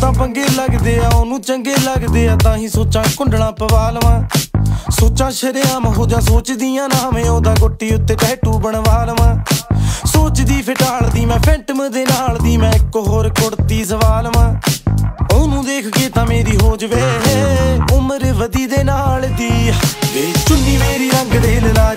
ਤਾਂ ਪੰਗੇ ਲੱਗਦੇ ਆ ਉਹਨੂੰ ਚੰਗੇ ਲੱਗਦੇ ਆ, ਤਾਂ ਹੀ ਸੋਚਾਂ ਕੁੰਡਲਾਂ ਪਵਾ ਲਵਾਂ। ਸੋਚਾਂ ਸ਼ਰੇਆਮ ਹੋ ਜਾ ਸੋਚਦੀਆਂ ਨਾ ਮੈਂ ਉਹਦਾ ਗੁੱਟੀ ਉੱਤੇ ਟੈਟੂ ਬਣਵਾ ਲਵਾਂ। ਸੋਚਦੀ ਫਿਟਾਲਦੀ ਮੈਂ ਫੈਂਟਮ ਦੇ ਨਾਲ ਦੀ, ਮੈਂ ਇੱਕ ਹੋਰ ਕੁੜਤੀ ਸਵਾ ਲਵਾਂ। ਉਹਨੂੰ ਦੇਖ ਕੇ ਤਾਂ ਮੇਰੀ ਹੋ ਜਵੇ ਉਮਰ ਵਧੀ ਦੇ ਨਾਲ ਦੀ ਵੇ, ਚੁੰਨੀ ਮੇਰੀ ਰੰਗ ਦੇ ਲਾਲ